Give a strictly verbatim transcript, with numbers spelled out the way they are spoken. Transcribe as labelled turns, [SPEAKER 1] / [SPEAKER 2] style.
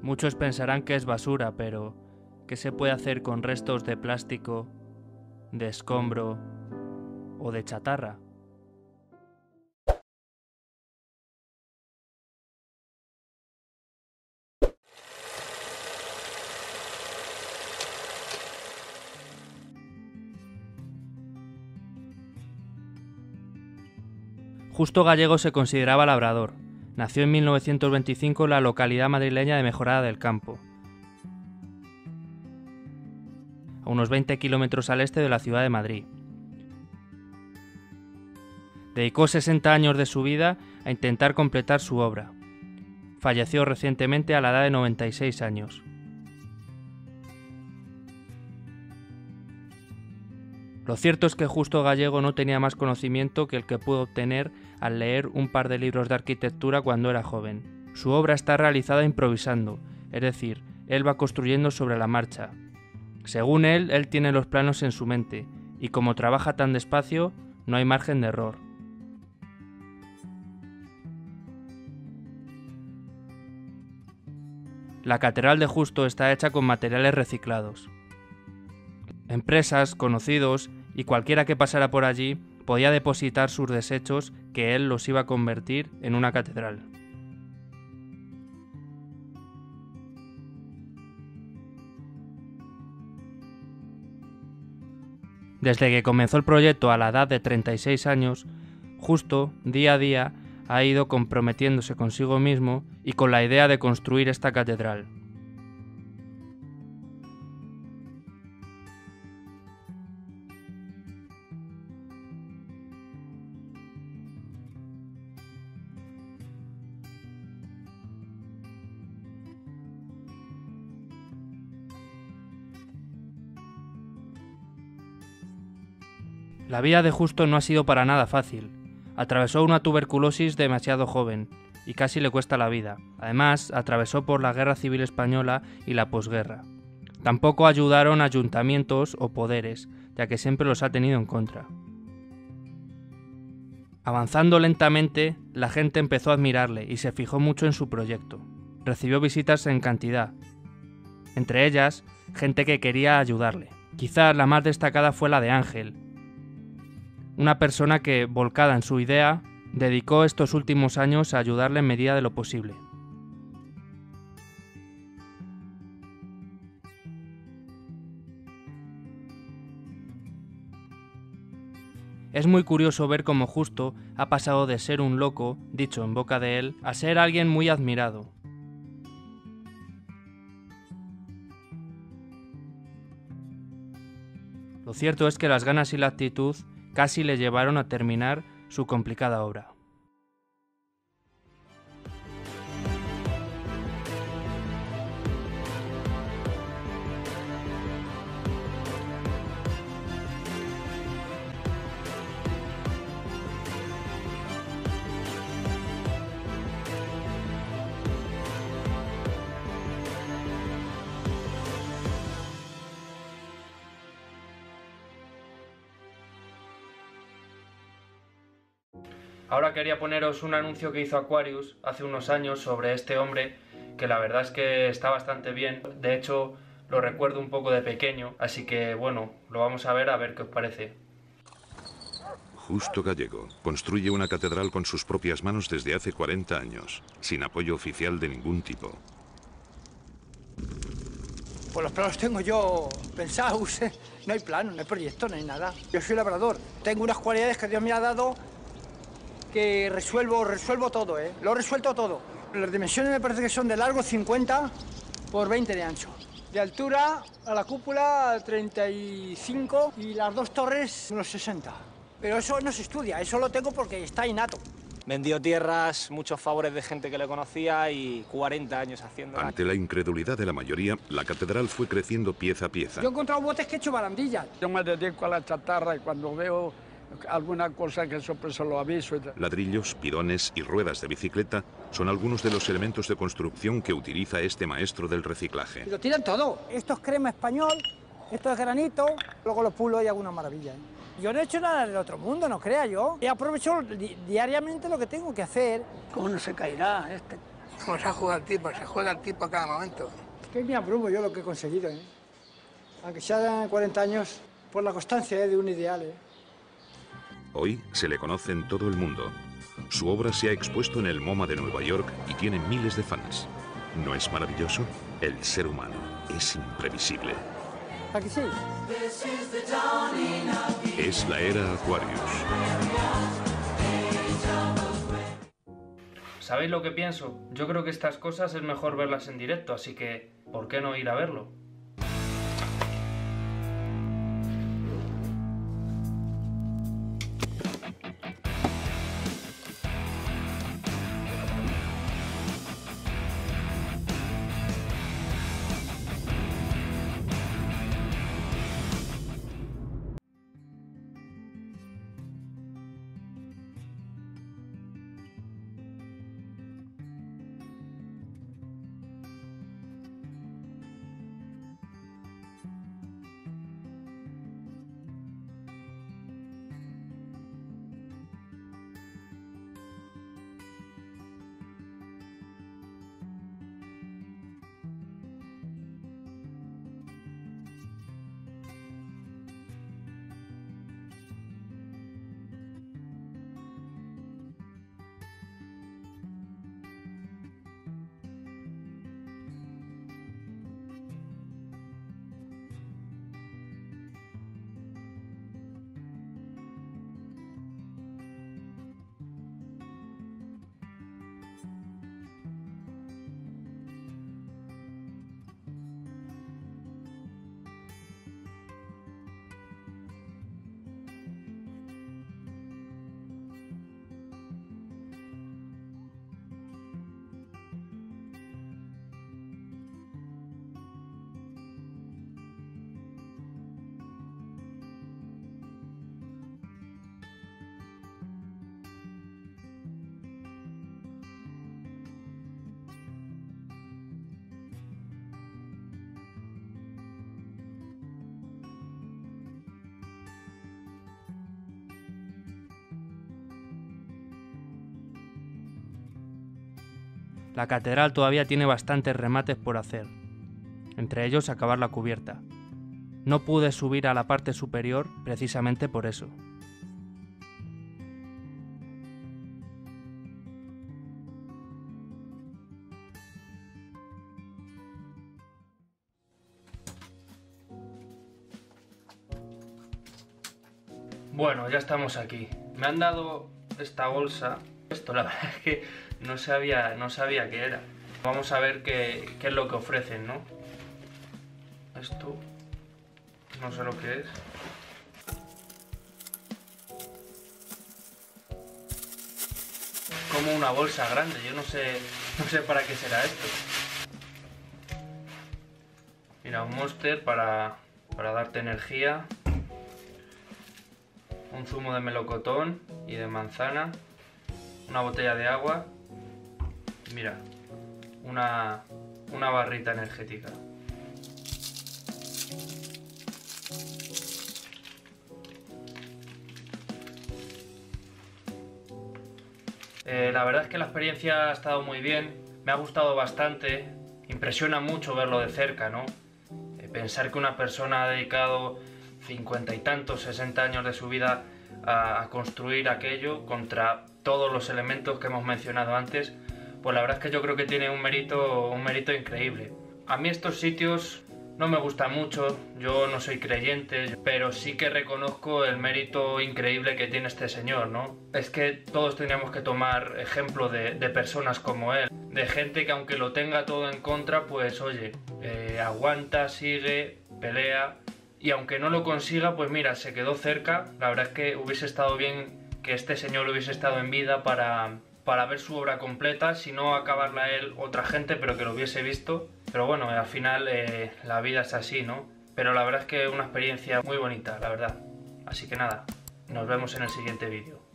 [SPEAKER 1] Muchos pensarán que es basura, pero ¿qué se puede hacer con restos de plástico, de escombro o de chatarra? Justo Gallego se consideraba labrador. Nació en mil novecientos veinticinco en la localidad madrileña de Mejorada del Campo, a unos veinte kilómetros al este de la ciudad de Madrid. Dedicó sesenta años de su vida a intentar completar su obra. Falleció recientemente a la edad de noventa y seis años. Lo cierto es que Justo Gallego no tenía más conocimiento que el que pudo obtener al leer un par de libros de arquitectura cuando era joven. Su obra está realizada improvisando, es decir, él va construyendo sobre la marcha. Según él, él tiene los planos en su mente, y como trabaja tan despacio, no hay margen de error. La catedral de Justo está hecha con materiales reciclados. Empresas, conocidos y cualquiera que pasara por allí podía depositar sus desechos que él los iba a convertir en una catedral. Desde que comenzó el proyecto a la edad de treinta y seis años, Justo, día a día, ha ido comprometiéndose consigo mismo y con la idea de construir esta catedral. La vida de Justo no ha sido para nada fácil. Atravesó una tuberculosis demasiado joven y casi le cuesta la vida. Además, atravesó por la Guerra Civil Española y la posguerra. Tampoco ayudaron ayuntamientos o poderes, ya que siempre los ha tenido en contra. Avanzando lentamente, la gente empezó a admirarle y se fijó mucho en su proyecto. Recibió visitas en cantidad. Entre ellas, gente que quería ayudarle. Quizás la más destacada fue la de Ángel, una persona que, volcada en su idea, dedicó estos últimos años a ayudarle en medida de lo posible. Es muy curioso ver cómo Justo ha pasado de ser un loco, dicho en boca de él, a ser alguien muy admirado. Lo cierto es que las ganas y la actitud casi le llevaron a terminar su complicada obra. Ahora quería poneros un anuncio que hizo Aquarius hace unos años sobre este hombre, que la verdad es que está bastante bien. De hecho, lo recuerdo un poco de pequeño, así que bueno, lo vamos a ver a ver qué os parece.
[SPEAKER 2] Justo Gallego construye una catedral con sus propias manos desde hace cuarenta años, sin apoyo oficial de ningún tipo.
[SPEAKER 3] Pues los planos tengo yo pensados, ¿eh? No hay plano, no hay proyecto, no hay nada. Yo soy labrador, tengo unas cualidades que Dios me ha dado que resuelvo, resuelvo todo, ¿eh? Lo he resuelto todo. Las dimensiones me parece que son de largo cincuenta por veinte de ancho. De altura a la cúpula treinta y cinco y las dos torres unos sesenta. Pero eso no se estudia, eso lo tengo porque está innato.
[SPEAKER 4] Vendió tierras, muchos favores de gente que le conocía y cuarenta años haciendo.
[SPEAKER 2] Ante la incredulidad de la mayoría, la catedral fue creciendo pieza a pieza.
[SPEAKER 3] Yo he encontrado botes que he hecho barandillas.
[SPEAKER 5] Yo me dedico a la chatarra y cuando veo alguna cosa que siempre se lo aviso.
[SPEAKER 2] Ladrillos, pidones y ruedas de bicicleta son algunos de los elementos de construcción que utiliza este maestro del reciclaje.
[SPEAKER 3] Y lo tiran todo. Esto es crema español, esto es granito, luego lo pulo y hago una maravilla, ¿eh? Yo no he hecho nada del otro mundo, no crea yo. He aprovechado di diariamente lo que tengo que hacer. ¿Cómo no se caerá este?
[SPEAKER 6] Como se ha jugado el tipo, se juega el tipo a cada momento.
[SPEAKER 3] Es que me abrumo yo lo que he conseguido, ¿eh? Aunque sean cuarenta años, por la constancia, ¿eh? De un ideal, ¿eh?
[SPEAKER 2] Hoy se le conoce en todo el mundo. Su obra se ha expuesto en el MoMA de Nueva York y tiene miles de fans. ¿No es maravilloso? El ser humano es imprevisible.
[SPEAKER 3] ¿A que sí?
[SPEAKER 2] Es la era Aquarius.
[SPEAKER 1] ¿Sabéis lo que pienso? Yo creo que estas cosas es mejor verlas en directo, así que ¿por qué no ir a verlo? La catedral todavía tiene bastantes remates por hacer, entre ellos acabar la cubierta. No pude subir a la parte superior precisamente por eso. Bueno, ya estamos aquí. Me han dado esta bolsa. Esto la verdad es que no sabía, no sabía qué era. Vamos a ver qué, qué es lo que ofrecen, ¿no? Esto no sé lo que es. Como una bolsa grande, yo no sé, no sé para qué será esto. Mira, un Monster para, para darte energía. Un zumo de melocotón y de manzana. Una botella de agua. Mira, una, una barrita energética. Eh, la verdad es que la experiencia ha estado muy bien, me ha gustado bastante, impresiona mucho verlo de cerca, ¿no? Eh, pensar que una persona ha dedicado cincuenta y tantos, sesenta años de su vida a, a construir aquello contra todos los elementos que hemos mencionado antes, pues la verdad es que yo creo que tiene un mérito, un mérito increíble. A mí estos sitios no me gustan mucho, yo no soy creyente, pero sí que reconozco el mérito increíble que tiene este señor, ¿no? Es que todos tendríamos que tomar ejemplo de, de personas como él, de gente que aunque lo tenga todo en contra, pues oye, eh, aguanta, sigue, pelea, y aunque no lo consiga, pues mira, se quedó cerca. La verdad es que hubiese estado bien que este señor hubiese estado en vida para, para ver su obra completa, si no acabarla él, otra gente, pero que lo hubiese visto. Pero bueno, al final eh, la vida es así, ¿no? Pero la verdad es que es una experiencia muy bonita, la verdad. Así que nada, nos vemos en el siguiente vídeo.